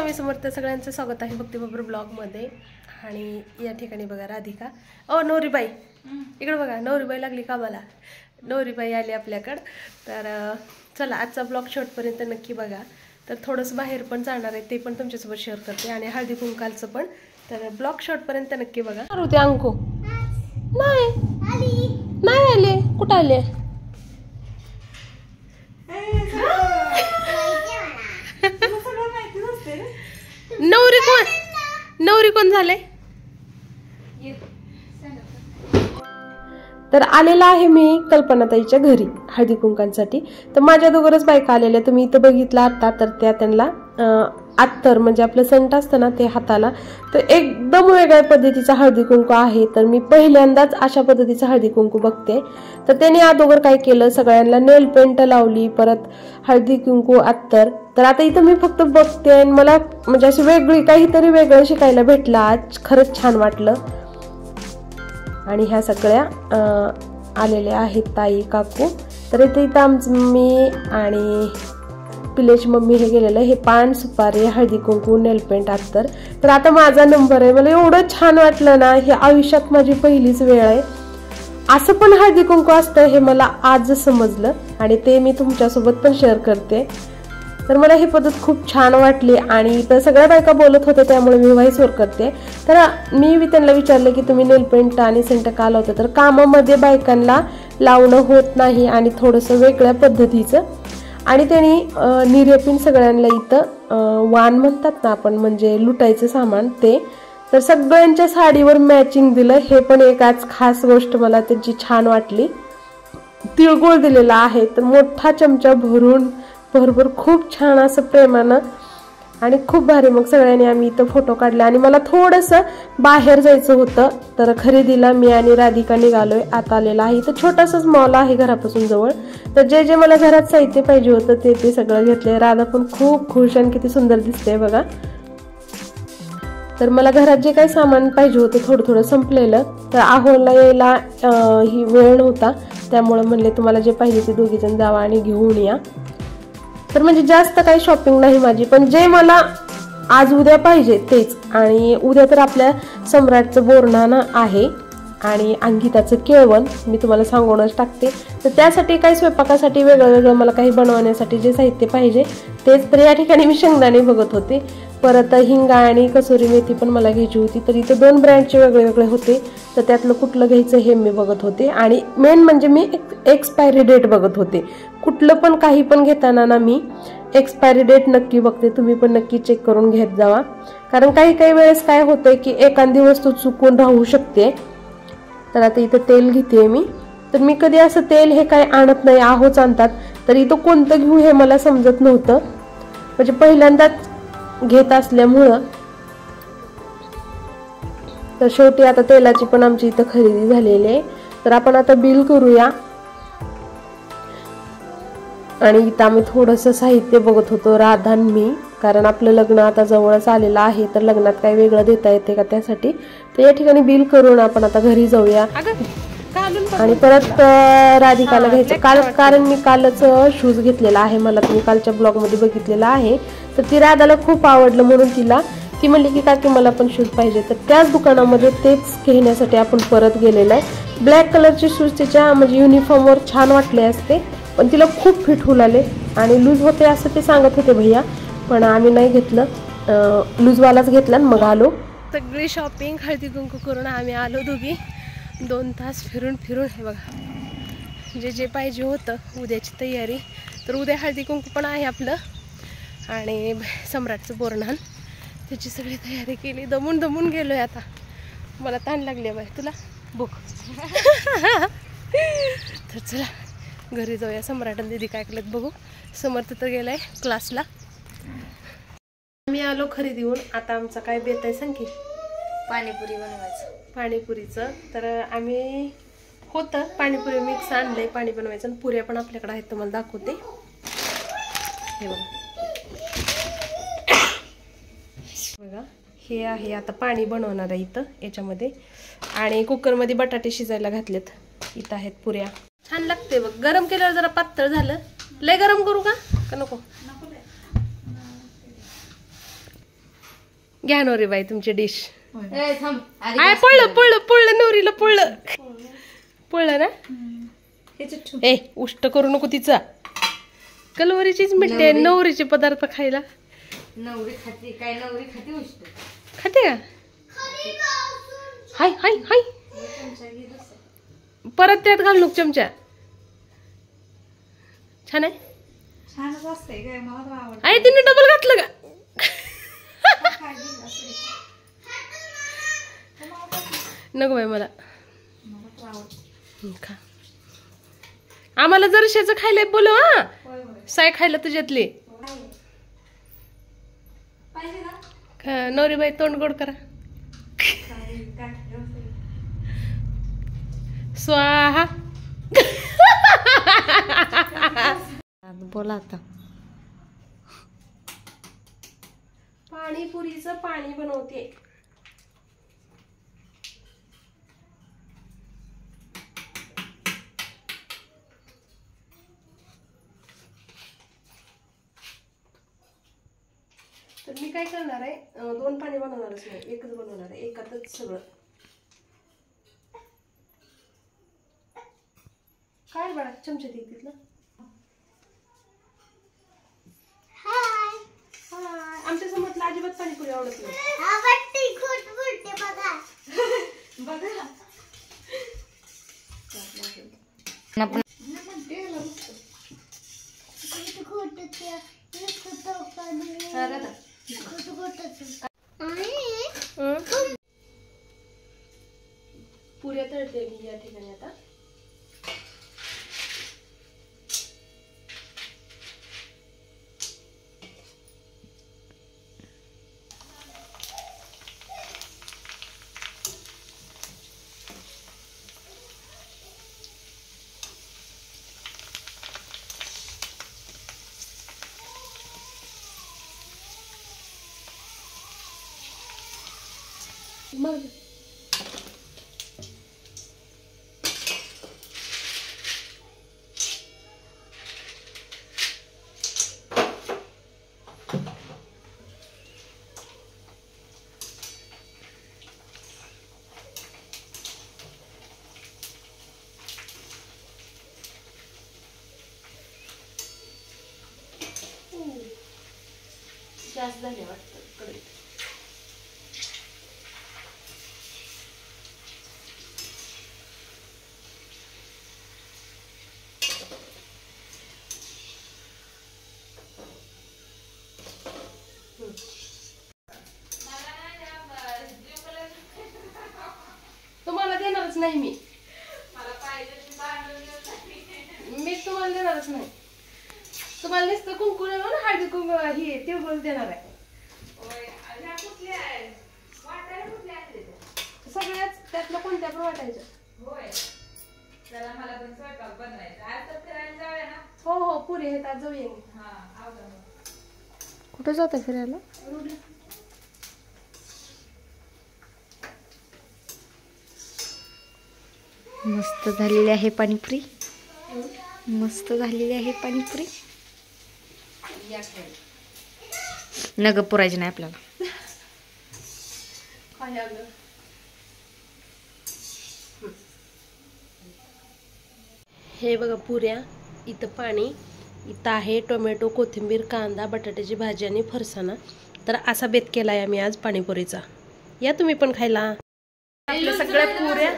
स्वामी समर्थ सगळ्यांचं स्वागत आहे भक्तिबरोबर ब्लॉगमध्ये। आणि या ठिकाणी बघा राधिका नवरीबाई इकडे बघा, नवरीबाई लागली कामाला, नवरीबाई आली आपल्याकडं। तर चला आजचा ब्लॉग शेवटपर्यंत नक्की बघा। तर थोडंसं बाहेर पण जाणार आहे ते पण तुमच्यासोबत शेअर करते आणि हळदी कुंकालचं पण। तर ब्लॉग शेवटपर्यंत नक्की बघा। होते अंको नाही आले, कुठं आले? नवरी कोण झाले? तर आलेला आहे मी कल्पनाताईच्या घरी हळदी कुंकांसाठी। तर माझ्या दोघरच बायका आलेल्या, तुम्ही इथं बघितलं आता। तर त्या त्यांना अत्तर म्हणजे आपलं संट असतं ना ते हाताला, तर एकदम वेगळ्या पद्धतीचा हळदी कुंकू आहे। तर मी पहिल्यांदाच अशा पद्धतीचा हळदी कुंकू बघते। तर त्याने अगोदर काय केलं, सगळ्यांना नेल पेंट लावली, परत हळदी कुंकू अत्तर। तर आता इथं मी फक्त बघते आणि मला म्हणजे अशी वेगळी काहीतरी वेगळं शिकायला भेटलं आज, खरंच छान वाटलं। आणि ह्या सगळ्या आलेल्या आहेत ताई काकू। तर इथं आमचं मी आणि पिलेची मम्मी हे गेलेलं, हे पान सुपारी हळदी कुंकू नेल पेंट अत्तर। तर आता माझा नंबर आहे। मला एवढं छान वाटलं ना, हे आयुष्यात माझी पहिलीच वेळ आहे असं पण हळदी कुंकू असतं हे मला आज समजलं आणि ते मी तुमच्यासोबत पण शेअर करते। तर मला ही पद्धत खूप छान वाटली आणि तर सगळ्या बायका बोलत होत्या त्यामुळे मी व्हॉइस ओव्हर करते। तर मी त्यांना विचारलं की तुम्ही नेल पेंट आणि सेंट का लावता, तर कामामध्ये बायकांना लावणं होत नाही आणि थोडंसं वेगळ्या पद्धतीचं। आणि त्यांनी निर्यापिन सगळ्यांना इथं वाण म्हणतात ना आपण, म्हणजे लुटायचं सामान ते, तर सगळ्यांच्या साडीवर मॅचिंग दिलं। हे पण एक आज खास गोष्ट मला त्यांची छान वाटली। तिळगुळ दिलेला आहे, तर मोठा चमचा भरून भरभर खूप छान असं प्रेमानं आणि खूप भारी। मग सगळ्यांनी आम्ही इथं फोटो काढले आणि मला थोडंसं बाहेर जायचं होतं, तर खरेदीला मी आणि राधिका निघालोय। आता आलेला आहे इथं छोटासाच मॉल आहे घरापासून जवळ। तर जे जे मला घरात साहित्य पाहिजे होतं ते सगळं घेतलंय। राधा पण खूप खुश आणि किती सुंदर दिसते बघा। तर मला घरात जे काही सामान पाहिजे होतं थोडं संपलेलं, तर आहोला यायला ही वेळ नव्हता, त्यामुळे म्हणले तुम्हाला जे पाहिजे ते दोघी जण जावा आणि घेऊन या। तर म्हणजे जास्त काही शॉपिंग नाही माझी, पण जे मला आज उद्या पाहिजे तेच। आणि उद्या तर आपल्या सम्राटचं बोरनान आहे आणि अंकिताचं केळवण मी तुम्हाला सांगूनच टाकते। तर त्यासाठी काही स्वयंपाकासाठी वेगळं मला काही बनवण्यासाठी जे साहित्य पाहिजे तेच। तर या ठिकाणी मी शेंगदाणे बघत होते, परत हिंगा आणि कसुरी मेथी पण मला घ्यायची होती। तर इथे 2 ब्रँडचे वेगळे होते, तर त्यातलं कुठलं घ्यायचं हे मी बघत होते। आणि मेन म्हणजे मी एक्सपायरी डेट बघत होते। कुठलं पण काही पण घेताना ना मी एक्सपायरी डेट नक्की बघते, तुम्ही पण नक्की चेक करून घेत जावा। कारण काही वेळेस काय होतंय की एखादी वस्तू चुकून राहू शकते। तर आता इथं तेल घेते मी, तर मी कधी असं तेल हे काय आणत नाही, आहोच आणतात। तर इथं कोणतं घेऊ हे मला समजत नव्हतं, म्हणजे पहिल्यांदाच घेत असल्यामुळं। तर शेवटी आता तेलाची पण आमची इथं खरेदी झालेली आहे। तर आपण आता बिल करूया। आणि इथं आम्ही थोडंसं साहित्य बघत होतो राधा आणि मी, कारण आपलं लग्न आता जवळच आलेलं आहे, तर लग्नात काही वेगळं देता येते का त्यासाठी। तर या ठिकाणी बिल करून आपण आता घरी जाऊया आणि परत राधिकाला घ्यायचं कारण मी कालच शूज घेतलेला आहे, मला तुम्ही कालच्या ब्लॉग मध्ये बघितलेला आहे। तर ती राधाला खूप आवडलं म्हणून ती म्हणली की काकी मला पण शूज पाहिजे। तर त्याच दुकानामध्ये तेच घेण्यासाठी आपण परत गेलेलो आहे। ब्लॅक कलरचे शूज तिच्या म्हणजे युनिफॉर्मवर छान वाटले असते, पण तिला खूप फिट होऊ लागले आणि लूज होते असं ते सांगत होते भैया, पण आम्ही नाही घेतलं, लूजवालाच घेतला मग आलो। सगळी शॉपिंग हळदी कुंकू करून आम्ही आलो दोघी। 2 तास फिरून हे बघा जे पाहिजे होतं उद्याची तयारी। तर उद्या हळदी कुंकू पण आहे आपलं आणि सम्राटचं बोरनान, त्याची सगळी तयारी केली। दमून गेलोय आता, मला ताण लागली बाई, तुला भूक तर चला घरी जाऊया। सम्राट आणि दीदी काय केलं बघू। समर्थ तर गेलाय क्लासला। मी आलो खरेदीहून, आता आमचा काय बेत आहे सांग की? पाणीपुरी बनवायचं, पाणीपुरीचं। तर आम्ही होतं पाणीपुरी मिक्स आणलंय, पाणी बनवायचं आणि पुऱ्या पण आपल्याकडे आहेत, तुम्हाला दाखवते हे बघा। हे आहे आता पाणी बनवणार आहे इथं याच्यामध्ये, आणि कुकरमध्ये बटाटे शिजायला घातलेत। इथं आहेत पुऱ्या, छान लागते बघ। गरम केल्यावर जरा पातळ झालं, लय गरम करू का नको? घ्या नवरी बाई तुमची डिश. थांब आय पळलं पळलं पळलं नवरीला पळलं पळलं ना. ए उष्ट करू नको तिचा. कलवरीचीच मिठे नवरीचे पदार्थ खायला. नवरी खाते काय? नवरी खाते उष्ट खाते का? हाय हाय हाय परत त्यात घाल नको चमचा. छान आहे. छानच असते काय? मला आवडतं. आहे तिने डबल घातलं का? नको बाई मला. खा. आम्हाला जर शेचं खायला बोलव हा. साय खायला तुझ्यातली. नवरी बाई तोंड गोड करा. स्वाहा. बोला आता. पाणीपुरीचं पाणी बनवते. तर मी काय करणार आहे, 2 पाणी बनवणारच नाही, एकच बनवणार आहे. एकातच सगळं. काय बाळा चमचा दे तिथला. हाय आमच्या समोरला अजिबात पाणीपुरी आवडत नाही. पुऱ्या तळते मी या ठिकाणी आता. मग जास्त झाले वाटतं कडे. तुम्हाला देणारच नाही मी. मी तुम्हाला देणारच नाही. तुम्हाला नुसतं कुंकू हळदी कुंकू ही तिळगुळ देणार आहे. सगळ्याच त्यातलं कोणत्या पण वाटायचं. हो हो पुरे हे आज जाऊया. कुठं जाता फिरायला? मस्त झालेली आहे पाणीपुरी. मस्त झालेली आहे पाणीपुरी. नग पुरायची नाही आपल्याला. हे बघा पुऱ्या. इथं पाणी. इथं आहे टोमॅटो, कोथिंबीर, कांदा, बटाट्याची भाजी आणि फरसाणा. तर असा बेत केलाय आम्ही आज पाणीपुरीचा. या तुम्ही पण खायला. आपल्या सगळ्या पुऱ्या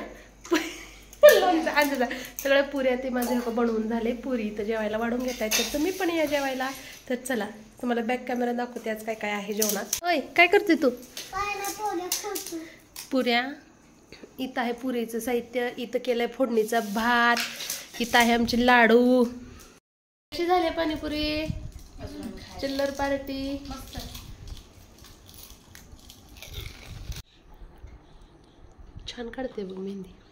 सगळ्या पुऱ्या ते माझे बनवून झाले. पुरी इथं जेवायला वाढून घेत आहेत. तर तुम्ही पण या जेवायला. तर चला तुम्हाला बॅक कॅमेरा दाखवते आज काय काय आहे जेवणात. ओय काय करते तू? पुऱ्या. इथं आहे पुरीचं साहित्य. इथं केलंय फोडणीचा भात. इथं आहे आमचे लाडू. कशी झाली पाणीपुरी? चिल्लर पार्टी. छान काढते बघ मेहंदी.